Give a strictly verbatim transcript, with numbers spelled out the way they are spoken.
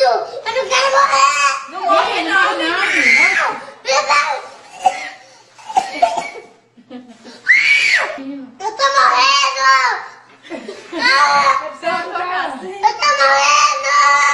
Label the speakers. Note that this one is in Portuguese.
Speaker 1: Eu não quero morrer!
Speaker 2: Não morre não, não.
Speaker 1: Eu tô morrendo! Ah,
Speaker 2: Você vai ficar assim.
Speaker 1: eu tô morrendo!